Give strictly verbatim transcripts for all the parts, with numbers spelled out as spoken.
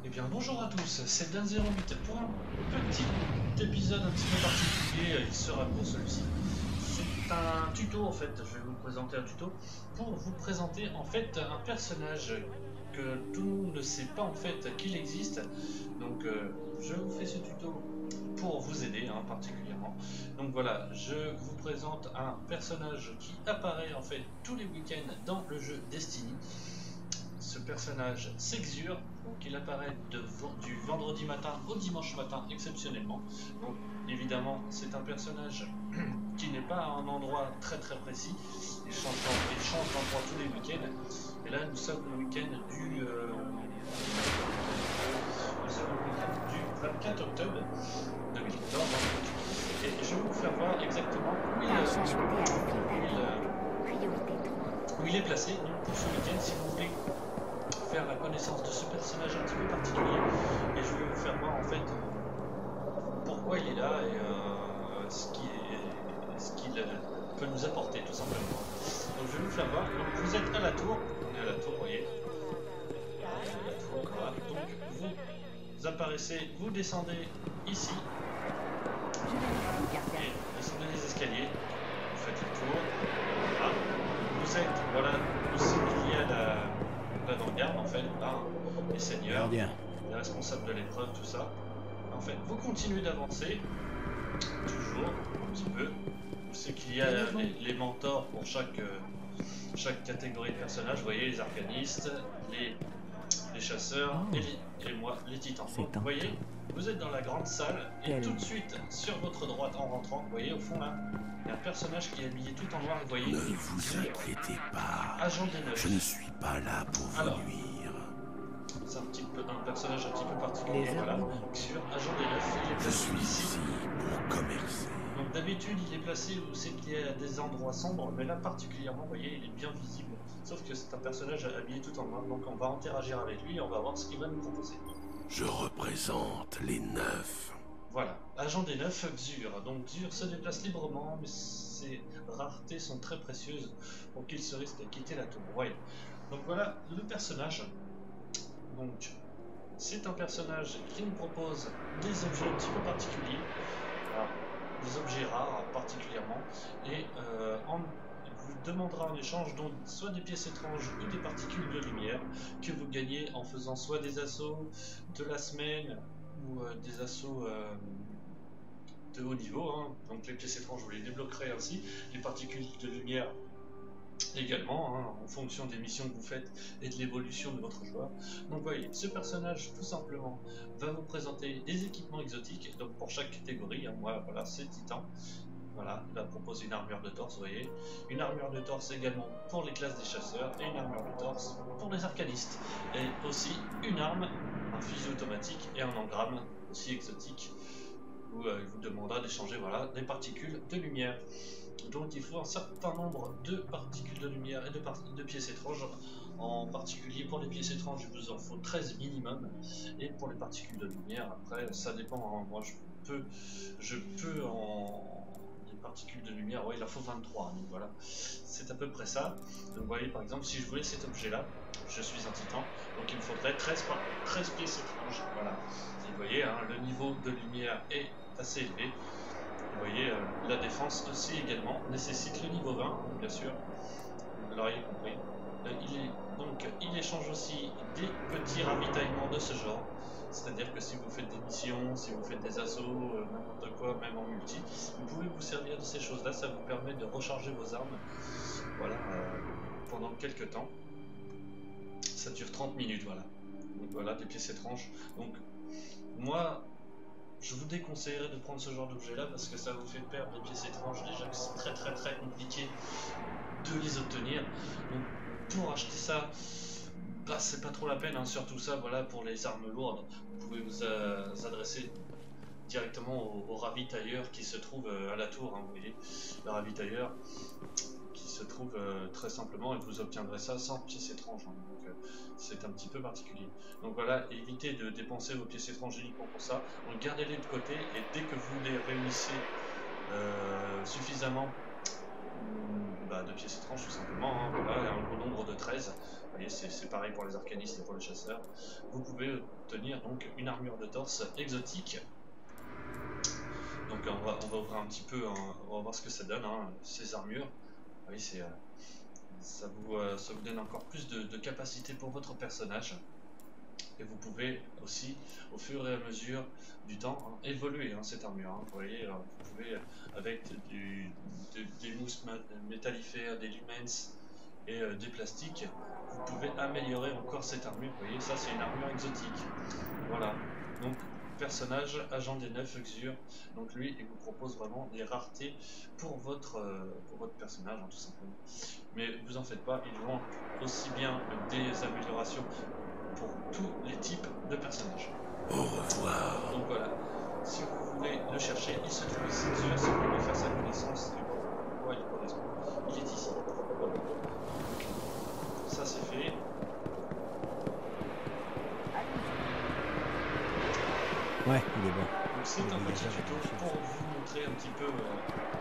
Eh bien bonjour à tous, c'est Dan zéro huit pour un petit épisode un petit peu particulier, il sera pour celui-ci. C'est un tuto en fait, je vais vous présenter un tuto pour vous présenter en fait un personnage que tout le monde ne sait pas en fait qu'il existe. Donc euh, je vous fais ce tuto pour vous aider hein, particulièrement. Donc voilà, je vous présente un personnage qui apparaît en fait tous les week-ends dans le jeu Destiny. Ce personnage s'exure, donc il apparaît de, du vendredi matin au dimanche matin exceptionnellement. Donc évidemment c'est un personnage qui n'est pas à un endroit très très précis, il change, il change d'endroit tous les week-ends. Et là nous sommes le week-end du, euh, du vingt-quatre octobre deux mille quatorze. Et je vais vous faire voir exactement où il, où il, où il est placé. Donc pour ce week-end, si vous voulez faire la connaissance de ce personnage un petit peu particulier, et je vais vous faire voir en fait pourquoi il est là et euh, ce qu'il qu peut nous apporter tout simplement. Donc je vais vous faire voir. Donc vous êtes à la tour, on est à la tour, vous voyez. La tour, voilà. Donc vous, vous apparaissez, vous descendez ici, et descendez les escaliers, vous faites le tour, voilà. Vous êtes, voilà, où c'est qu'il y a la là dans le garde en fait, là, les seigneurs, les responsables de l'épreuve, tout ça. En fait, vous continuez d'avancer, toujours, un petit peu. Vous savez qu'il y a les, les mentors pour chaque, euh, chaque catégorie de personnages, vous voyez, les arcanistes, les, les chasseurs oh. et, les, et moi, les titans. Donc, vous voyez, vous êtes dans la grande salle, et tout de suite, sur votre droite en rentrant, vous voyez au fond là, il y a un personnage qui est habillé tout en noir, vous voyez. Ne vous inquiétez pas, Agent D neuf. Je ne suis pas là pour vous Alors, nuire. C'est un petit peu un personnage un petit peu particulier, Les voilà. Sur Agent D neuf, il est placé Je suis ici ici pour commercer. Donc d'habitude, il est placé où c'est qu'il y a des endroits sombres, mais là particulièrement, vous voyez, il est bien visible. Sauf que c'est un personnage habillé tout en noir, donc on va interagir avec lui et on va voir ce qu'il va nous proposer. Je représente les neufs. Voilà, Agent D neuf, Xur. Donc Xur se déplace librement, mais ses raretés sont très précieuses pour qu'il se risque de quitter la tour. Ouais. Donc voilà le personnage. Donc c'est un personnage qui nous propose des objets un petit peu particuliers, alors, des objets rares particulièrement, et euh, en, vous demandera en échange donc soit des pièces étranges ou des particules de lumière que vous gagnez en faisant soit des assauts de la semaine ou euh, des assauts euh, de haut niveau, hein. Donc les pièces étranges vous les débloquerez ainsi, les particules de lumière également, hein, en fonction des missions que vous faites et de l'évolution de votre joueur. Donc voyez, ce personnage tout simplement va vous présenter des équipements exotiques, donc pour chaque catégorie, hein, moi voilà c'est Titan. Voilà, il va proposer une armure de torse, vous voyez, une armure de torse également pour les classes des chasseurs et une armure de torse pour les arcanistes. Et aussi une arme, un fusil automatique et un engramme aussi exotique où euh, il vous demandera d'échanger voilà, des particules de lumière. Donc il faut un certain nombre de particules de lumière et de, de pièces étranges. En particulier pour les pièces étranges, il vous en faut treize minimum. Et pour les particules de lumière, après ça dépend. Hein. Moi je peux, je peux en particules de lumière, ouais, il en faut vingt-trois, donc voilà, c'est à peu près ça. Donc vous voyez par exemple, si je voulais cet objet là, je suis un titan, donc il me faudrait treize, treize pièces étranges, voilà. Et vous voyez, hein, le niveau de lumière est assez élevé. Vous voyez, euh, la défense aussi également nécessite le niveau vingt, bien sûr, vous l'auriez compris. Euh, il est, donc il échange aussi des petits ravitaillements de ce genre. C'est-à-dire que si vous faites des missions, si vous faites des assauts, euh, n'importe quoi, même en multi, vous pouvez vous servir de ces choses-là, ça vous permet de recharger vos armes, voilà, euh, pendant quelques temps. Ça dure trente minutes, voilà. Donc voilà, des pièces étranges. Donc, moi, je vous déconseillerais de prendre ce genre d'objet-là, parce que ça vous fait perdre des pièces étranges, déjà que c'est très très très compliqué de les obtenir. Donc, pour acheter ça, bah, c'est pas trop la peine, hein, surtout ça, voilà, pour les armes lourdes, vous pouvez vous, euh, vous adresser directement au, au ravitailleur qui se trouve euh, à la tour, hein, vous voyez, le ravitailleur qui se trouve euh, très simplement, et vous obtiendrez ça sans pièces étranges, hein, donc euh, c'est un petit peu particulier. Donc voilà, évitez de dépenser vos pièces étranges uniquement pour ça, donc gardez-les de côté, et dès que vous les réunissez euh, suffisamment bah, de pièces étranges tout simplement, hein, voilà, au nombre de treize. Vous voyez, c'est pareil pour les arcanistes et pour les chasseurs. Vous pouvez obtenir donc une armure de torse exotique. Donc on va, on va ouvrir un petit peu, hein, on va voir ce que ça donne, hein, ces armures. Vous voyez, c'est, euh, ça, vous, euh, ça vous donne encore plus de, de capacité pour votre personnage. Et vous pouvez aussi, au fur et à mesure du temps, hein, évoluer hein, cette armure. Hein. Vous voyez, alors, vous pouvez, avec du, de, des mousses métallifères, des lumens et euh, des plastiques, vous pouvez améliorer encore cette armure. Vous voyez, ça c'est une armure exotique. Voilà. Donc, personnage, agent des neuf Xur. Donc lui, il vous propose vraiment des raretés pour votre, euh, pour votre personnage, hein, tout simplement. Mais vous en faites pas, ils vont aussi bien des améliorations pour tous les types de personnages. Au revoir. Donc voilà, si vous voulez le chercher, il se trouve ici. Si vous voulez faire sa connaissance et voir à quoi il correspond, il est ici. Voilà. Ça c'est fait. Ouais, il est bon. Donc c'est un petit tuto pour vous montrer un petit peu euh,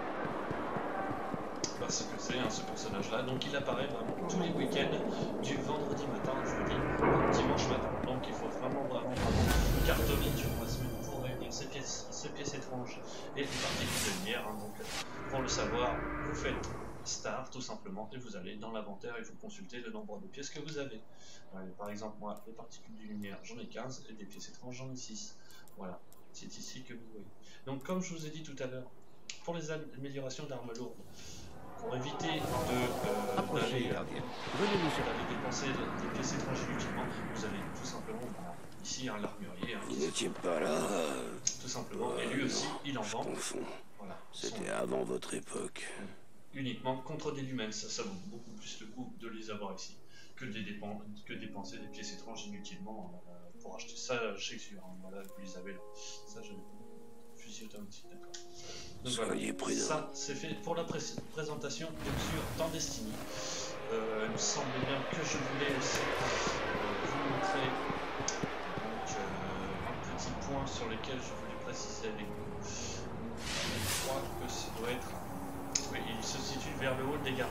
bah, ce que c'est hein, ce personnage là. Donc il apparaît vraiment tous les week-ends, du vendredi matin au jeudi au dimanche matin. Donc il faut vraiment vraiment vraiment cartonner durant la semaine pour réunir ces pièces, ces pièces étranges et les particules de lumière. Hein. Donc pour le savoir, vous faites Star tout simplement et vous allez dans l'inventaire et vous consultez le nombre de pièces que vous avez. Ouais, par exemple moi, les particules de lumière j'en ai quinze et des pièces étranges j'en ai six. Voilà, c'est ici que vous voyez. Donc comme je vous ai dit tout à l'heure, pour les améliorations d'armes lourdes, pour éviter de euh, d'aller euh, dépenser des pièces étranges inutilement, vous avez tout simplement bah, ici hein, l'armurier. Hein, Il ne tient pas là. Tout simplement, et lui aussi il en vend. Voilà, c'était avant votre époque. Uniquement contre des lumens, ça, ça vaut beaucoup plus le coup de les avoir ici que de dépen que dépenser des pièces étranges inutilement euh, pour acheter ça chez Xur. Hein. Voilà, vous les avez là. Ça, je fusil automatique, d'accord. Donc Soyez voilà, prudent. ça c'est fait pour la pré présentation de Xur dans Destiny. Euh, il me semble bien que je voulais aussi euh, vous montrer donc, euh, un petit point sur lequel je voulais préciser avec vous. Je crois que ça doit être. Oui, il se situe vers le haut des gardes.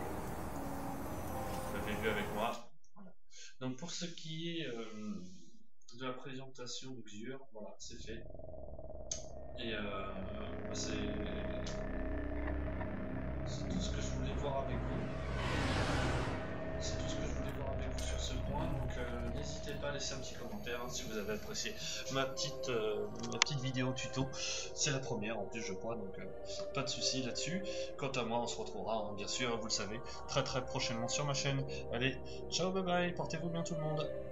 Vous l'avez vu avec moi. Voilà. Donc pour ce qui est euh, de la présentation de Xur, voilà, c'est fait. Et euh, c'est tout ce que je voulais voir avec vous. C'est tout ce que je voulais voir avec vous sur ce point. Donc euh, n'hésitez pas à laisser un petit commentaire hein, si vous avez apprécié ma petite, euh, ma petite vidéo tuto. C'est la première en plus je crois, donc euh, pas de souci là-dessus. Quant à moi, on se retrouvera hein, bien sûr, vous le savez, très très prochainement sur ma chaîne. Allez, ciao, bye bye, portez-vous bien tout le monde.